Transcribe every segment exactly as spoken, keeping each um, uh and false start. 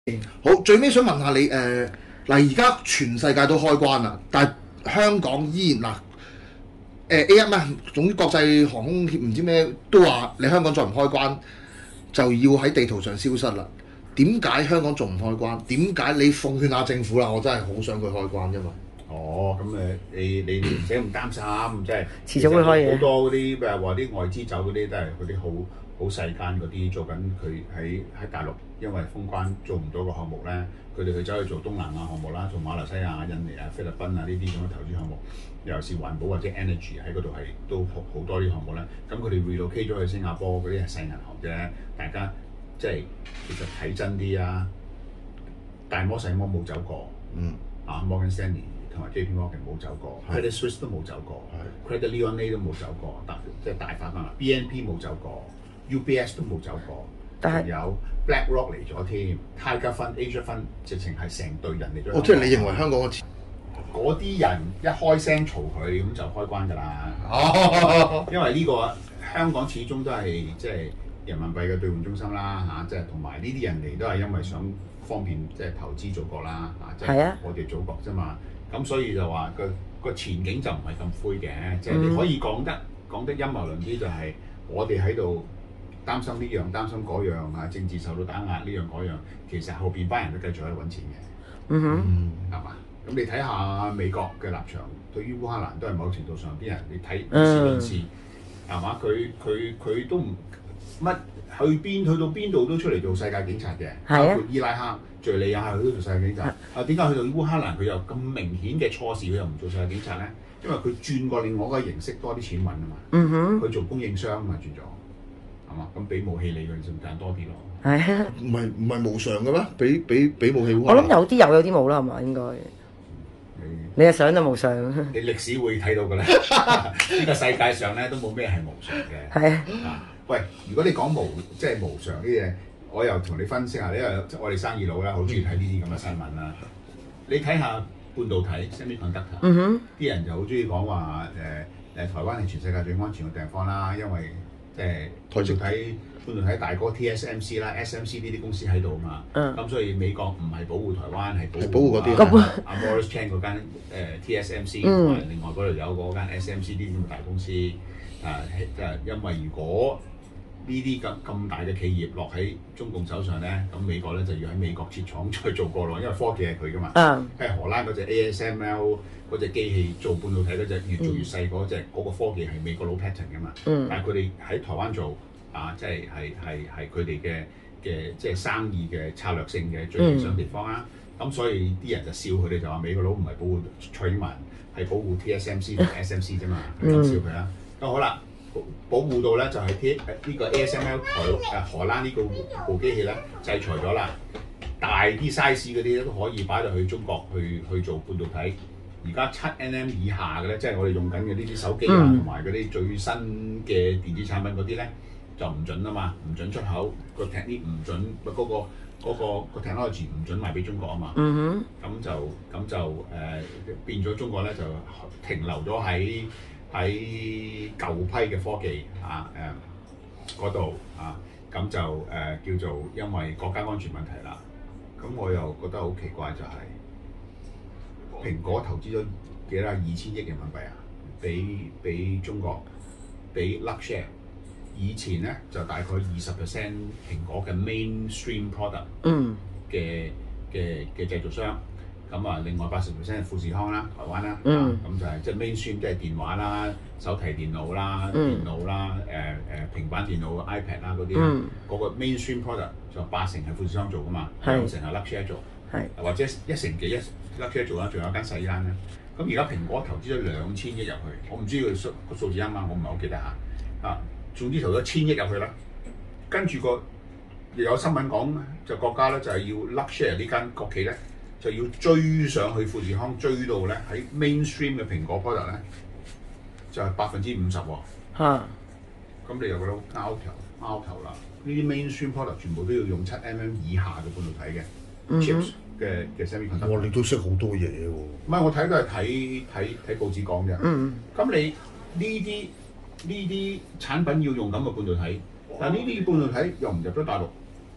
好，最尾想問下你誒嗱，而家全世界都開關啦，但係香港依然嗱誒 A 一咩？總之國際航空協唔知咩都話你香港再唔開關就要喺地圖上消失啦。點解香港仲唔開關？點解你奉勸下政府啦？我真係好想佢開關，因為哦，咁誒，你你唔使咁擔心，即係遲早會開嘅。 好多嗰啲誒話啲外資走嗰啲都係嗰啲好好細間嗰啲做緊，佢喺喺大陸因為封關做唔到個項目咧，佢哋去走去做東南亞項目啦，做馬來西亞、印尼啊、菲律賓啊呢啲咁嘅投資項目，尤其是環保或者 energy 喺嗰度係都好好多啲項目咧。咁佢哋 relocate 咗去新加坡嗰啲係細銀行啫，大家即係其實睇真啲啊，大摩細摩冇走過， 嗯啊 Morgan Stanley 同埋 J P Morgan 冇走過 ，Credit Suisse 都冇走過 ，Credit Lyonnais 都冇走過，大即係大發翻啦 ，B N P 冇走過 ，U B S 都冇走過， 但係仲有 BlackRock 嚟咗添 ，Tiger Fund、Asia Fund 直情係成隊人嚟咗。 哦，即係你認為香港嘅嗰啲人一開聲嘈佢咁就開關㗎啦。 哦， 因為呢個香港始終都係即係人民幣嘅兌換中心啦嚇，即係同埋呢啲人嚟都係因為想方便即係投資祖國啦嚇，即係我哋祖國啫嘛。咁所以就話個個前景就唔係咁灰嘅，即係你可以講得講得陰謀論啲，就係我哋喺度擔心呢樣擔心嗰樣啊，政治受到打壓呢樣嗰樣，其實後邊班人都繼續喺度揾錢嘅， 嗯哼， 係嘛？咁你睇下美國嘅立場，對於烏克蘭都係某程度上啲人你睇以事論事，係嘛？佢佢佢都唔乜去邊去到邊度都出嚟做世界警察嘅，包括伊拉克、敍利亞佢都做世界警察。啊，點解去到烏克蘭佢又咁明顯嘅錯事佢又唔做世界警察咧？因為佢轉過另外一個形式多啲錢揾啊嘛。 嗯哼， 佢做供應商啊嘛轉咗，係嘛？咁俾武器你佢就賺多啲咯。 係啊， 唔係唔係無償嘅咩？俾俾俾武器烏克蘭我諗有啲有，有啲冇啦，係嘛？應該你係想就無償。 你歷史會睇到㗎啦，呢個世界上咧都冇咩係無償嘅。 係啊，喂，如果你講無即係無償啲嘢，我又同你分析下，因為我哋生意佬啦，好中意睇呢啲咁嘅新聞啦。你睇下半導體 semiconductor， 嗯哼， 啲人就好中意講話誒誒，台灣係全世界最安全嘅地方啦，因為即係半導體半導體大哥 T S M C 啦、S M C 呢啲公司喺度啊嘛。 嗯。 咁所以美國唔係保護台灣，係保護保護嗰啲啊阿 Morris Chang 嗰間誒 T S M C，同埋另外嗰度有嗰間 S M C 呢啲咁嘅大公司啊，誒因為如果呢啲咁咁大嘅企業落喺中共手上咧，咁美國咧就要喺美國設廠再做過咯，因為科技係佢噶嘛。 嗯。 譬如荷蘭嗰隻 A S M L 嗰隻機器做半導體嗰隻越做越細嗰隻嗰個科技係美國佬 patent 噶嘛。 嗯。 但係佢哋喺台灣做啊，即係係係係佢哋嘅嘅即係生意嘅策略性嘅最理想地方啊。咁、嗯、所以啲人就笑佢哋就話美國佬唔係保護蔡英文，係保護 T S M C 同 S M C 啫嘛，咁笑佢啦。咁好啦。保護到咧就係 T 誒呢個 A S M L 台誒荷蘭呢個部機器咧制裁咗啦，大啲 size 嗰啲咧都可以擺到去中國去去做半導體。而家七 nm 以下嘅咧，即係我哋用緊嘅呢啲手機啊，同埋嗰啲最新嘅電子產品嗰啲咧就唔準啊嘛，唔準出口個 technology 唔準，嗰、嗰個嗰、嗰個、個 technology 唔準賣俾中國啊嘛。 嗯哼， 咁就咁就誒、呃、變咗中國咧就停留咗喺喺舊批嘅科技啊誒嗰度啊，咁就誒、呃、叫做因為國家安全問題啦。咁我又覺得好奇怪就係、是、蘋果投資咗幾多二千億人民幣啊，俾俾中國俾 Luxshare。以前咧就大概二十 percent 蘋果嘅 mainstream product 嘅嘅嘅製造商。咁啊，另外八十 percent 係富士康啦、台灣啦，咁、嗯啊、就係即係 mainstream 即係電話啦、手提電腦啦、嗯、電腦啦、誒、呃、誒平板電腦、iPad 啦嗰啲啦，嗰、嗯、個 mainstream product 就八成係富士康做噶嘛，兩成係 Luxshare 做，或者一成幾一 Luxshare 做啦，仲有一間細間啦。咁而家蘋果投資咗兩千億入去，我唔知佢數個數字啱唔啱，我唔係好記得嚇。啊，總之投咗千億入去啦，跟住個又有新聞講就國家咧就係要 Luxshare 呢間國企咧。就要追上去富士康，追到咧喺 mainstream 嘅蘋果 product 咧，就係百分之五十喎。嚇！咁你又覺得拗頭拗頭啦？呢啲 mainstream product 全部都要用七 mm 以下嘅半導體嘅 chips 嘅嘅 semiconductor。 哇！你都識好多嘢喎。 唔係，我睇都係睇睇睇報紙講嘅。嗯。咁你呢啲呢啲產品要用咁嘅半導體，但係呢啲半導體又唔入咗大陸。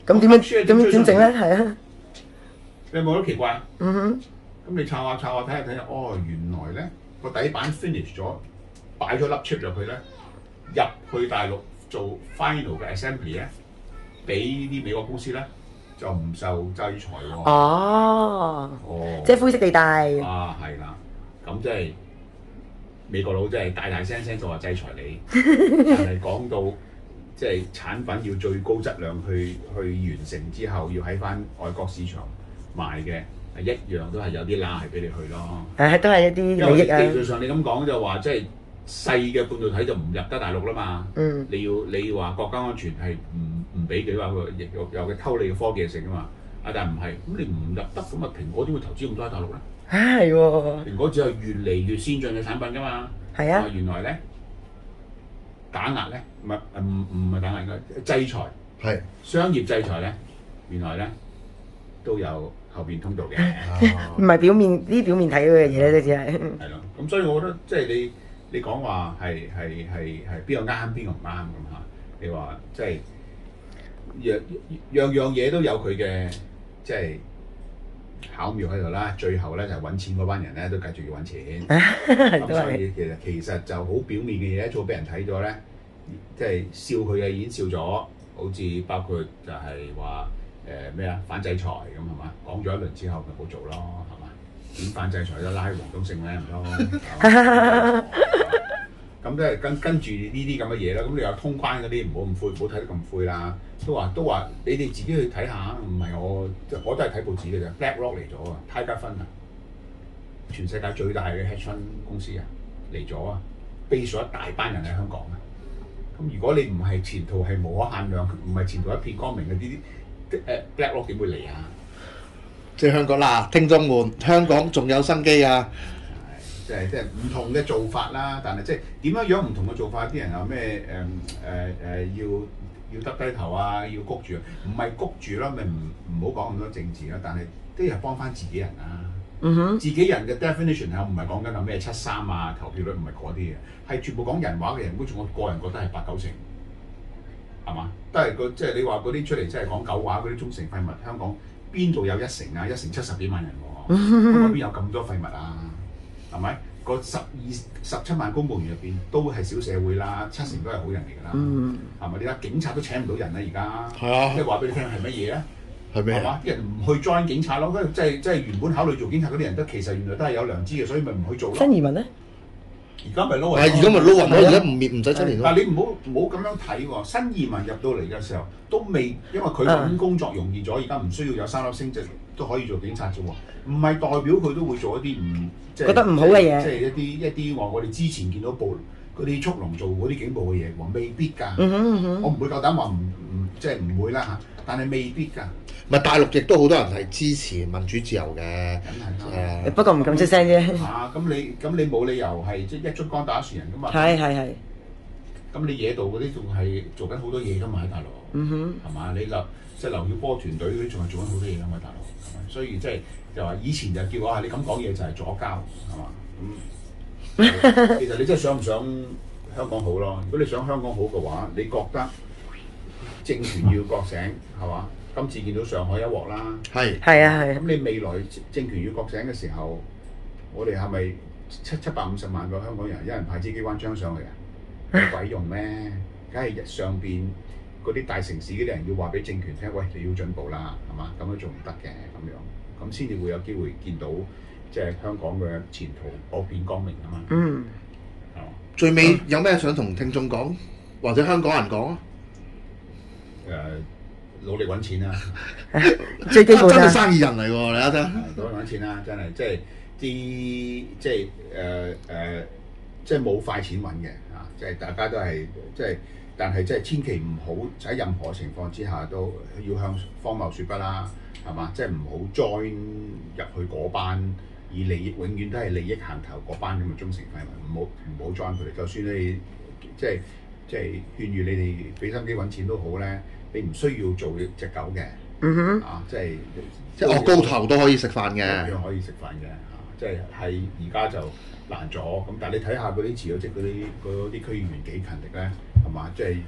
咁點樣點點整咧？係啊， 你有冇覺得奇怪？ 嗯哼， 咁你抄下抄下睇下睇下，哦，原來咧個底板 finish 咗，擺咗粒 chip 入去咧，入去大陸做 final 嘅 assembly 咧，俾啲美國公司咧就唔受制裁喎。 哦， 哦， 即係灰色地帶。 啊，係啦，咁即係美國佬真係大大聲聲就話制裁你，但係講到即係產品要最高質量去去完成之後，要喺翻外國市場賣嘅，係一樣都係有啲拉係俾你去咯。 誒，都係一因啲利益啊。 為技術上你咁講就話，即係細嘅半導體就唔入得大陸啦嘛。 嗯。 你要你話國家安全係唔唔俾佢話佢亦有有嘅偷你嘅科技性啊嘛。啊，但係唔係，咁你唔入得，咁啊蘋果點會投資咁多喺大陸咧？ 啊，係喎。 蘋果只係越嚟越先進嘅產品㗎嘛。 係啊。 原來咧打壓咧，唔係唔唔係打壓嘅制裁， 係商業制裁咧，原來咧都有後邊通道嘅。 唔係表面啲表面睇到嘅嘢咧，都只係。 係咯，咁所以我覺得即係你你講話係係係係邊個啱邊個唔啱咁嚇？你話即係樣樣樣嘢都有佢嘅即係巧妙喺度啦。最後咧就係揾錢嗰班人咧都繼續要揾錢。咁所以其實其實就好表面嘅嘢，一早俾人睇咗咧，即係笑佢嘅已經笑咗，好似包括就係話誒咩啊反制裁咁係嘛？講咗一輪之後咪冇做咯係嘛？點反制裁都拉黃東勝咧唔通？咁即係跟跟住呢啲咁嘅嘢啦。咁你有通關嗰啲唔好咁灰，唔好睇得咁灰啦。都話都話你哋自己去睇下，唔係我我都係睇報紙嘅啫。BlackRock 嚟咗啊，Tiger Fund啊，全世界最大嘅 hedge fund 公司啊嚟咗啊，base咗一大班人喺香港啊。咁如果你唔係前途係無可限量，唔係前途一片光明嘅呢啲誒 BlackRock 點會嚟啊？ 即係香港嗱，聽眾們，香港仲有生機啊！ 即係即係唔同嘅做法啦，但係即係點樣樣唔同嘅做法？啲人有咩誒誒誒要要耷低頭啊，要谷住，唔係谷住啦，咪唔唔好講咁多政治啦。但係都係幫翻自己人啊！ 嗯哼， 自己人嘅 definition 係唔係講緊係咩七三啊投票率，唔係嗰啲嘅，係全部講人話嘅人，好似我個人覺得係八九成，係嘛？都係個即係你話嗰啲出嚟即係講狗話嗰啲忠誠廢物，香港邊度有一成啊？一成七十幾萬人喎、啊，香港邊有咁多廢物啊？係咪？個十二十七萬公務員入邊都係小社會啦，七成都係好人嚟㗎啦，係咪？你睇警察都請唔到人啦，而家係啊， 即係話俾你聽係乜嘢咧？ 係咩？ 係嘛？啲人唔去 join 警察咯，即係即係原本考慮做警察嗰啲人都其實原來都係有良知嘅，所以咪唔去做咯。 新移民咧？ 而家咪撈係而家咪撈人咯，而家唔滅唔使七年咯。 但係你唔好唔好咁樣睇喎，新移民入到嚟嘅時候都未，因為佢揾工作容易咗，而家唔需要有三粒星就都可以做警察啫喎。唔係代表佢都會做一啲唔即係覺得唔好嘅嘢， 即係一啲一啲話我哋之前見到部嗰啲速龍做嗰啲警暴嘅嘢，話未必㗎。 嗯哼嗯哼， 我唔會夠膽話唔唔即係唔會啦嚇，但係未必㗎。 唔係大陸亦都好多人係支持民主自由嘅， 梗係啦。 誒不過唔敢出聲啫。 嚇咁你咁你冇理由係即係一竹竿打一船人㗎嘛？ 係係係。 咁你野道嗰啲仲係做緊好多嘢㗎嘛喺大陸。 嗯哼。 係嘛？你劉即係劉曉波團隊嗰啲仲係做緊好多嘢㗎嘛大陸，係咪？所以即係就話以前就叫我話你咁講嘢就係左膠，係嘛？咁其實你真係想唔想香港好咯？如果你想香港好嘅話，你覺得政權要覺醒係嘛？今次見到上海一鑊啦， 係係啊係啊。 咁你未來政權要覺醒嘅時候，我哋係咪七七百五十萬個香港人一人派支機關槍上去啊？有鬼用咩？梗係上邊嗰啲大城市嗰啲人要話俾政權聽，喂，你要進步啦，係嘛？咁樣做唔得嘅咁樣，咁先至會有機會見到即係香港嘅前途可變光明啊嘛。 嗯。 係嘛？ 最尾有咩想同聽眾講，或者香港人講啊？ 誒、努力揾錢啦！ 最基本真係啦。 生意人嚟喎，你睇下。 努力揾錢啦，真係即係啲即係誒誒，即係冇快錢揾嘅啊！即係大家都係即係，但係即係千祈唔好喺任何情況之下都要向荒謬説不啦，係嘛？即係唔好 join 入去嗰班以利益永遠都係利益行頭嗰班咁嘅忠誠廢物，唔好唔好 join 佢哋。就算你即係即係勸喻你哋俾心機揾錢都好咧。你唔需要做隻狗嘅， 嗯哼， 啊，即係即係我高頭都可以食飯嘅， 一樣可以食飯嘅，啊，即係係而家就難咗，咁但係你睇下嗰啲辭咗職嗰啲嗰啲區議員幾勤力咧，係嘛？即係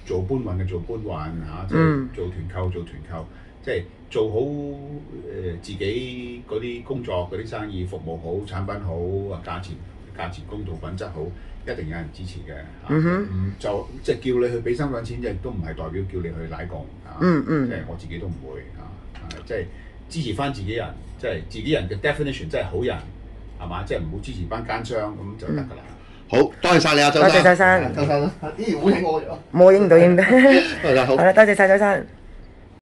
做搬運嘅做搬運嚇，即係嗯做團購做團購，即係做好誒、呃、自己嗰啲工作嗰啲生意，服務好，產品好，啊價錢價錢公道，品質好，一定有人支持嘅嚇。 嗯哼唔就即係叫你去俾身份錢，亦都唔係代表叫你去奶共嚇。 嗯嗯即係我自己都唔會嚇，啊即係支持翻自己人，即係自己人嘅 definition，即係好人係嘛？即係唔好支持班奸商咁就得㗎啦。 好，多謝晒你啊，周多謝生。 周生周生，咦，好醒我咗。 冇影到影到， 係啦，好好。啦，多謝晒周生。